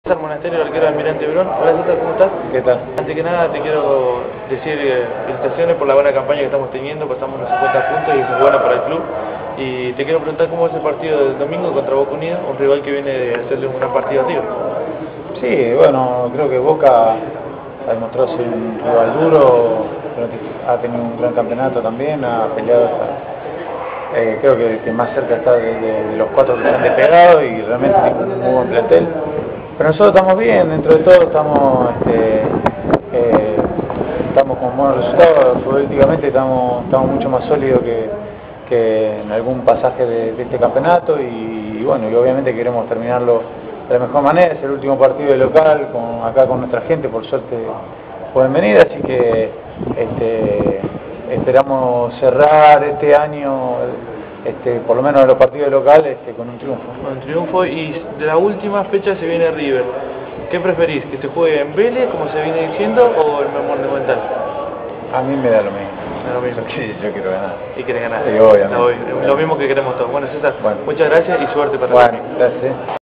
César Monasterio, el arquero de Almirante Brown. Hola César, ¿cómo estás? ¿Qué tal? Antes que nada te quiero decir felicitaciones por la buena campaña que estamos teniendo, pasamos los 50 puntos y eso es bueno para el club. Y te quiero preguntar cómo es el partido del domingo contra Boca Unidos, un rival que viene de hacerle un gran partido a River. Sí, bueno, creo que Boca ha demostrado ser un rival duro, pero que ha tenido un gran campeonato también, ha peleado hasta, creo que más cerca está de los cuatro que se han despegado y realmente tiene un muy buen plantel. Pero nosotros estamos bien, dentro de todo estamos con buenos resultados, futbolísticamente estamos mucho más sólidos que en algún pasaje de este campeonato y bueno, y obviamente queremos terminarlo de la mejor manera. Es el último partido de local, acá con nuestra gente, por suerte pueden venir, así que esperamos cerrar este año, por lo menos en los partidos locales, con un triunfo. Con un triunfo, y de la última fecha se viene River. ¿Qué preferís? ¿Que se juegue en Vélez, como se viene diciendo, o en Monumental? A mí me da lo mismo. Me da lo mismo. Sí, yo quiero ganar. Y querés ganar. Sí, obviamente. Lo mismo que queremos todos. Bueno, César, bueno, muchas gracias y suerte para bueno, gracias.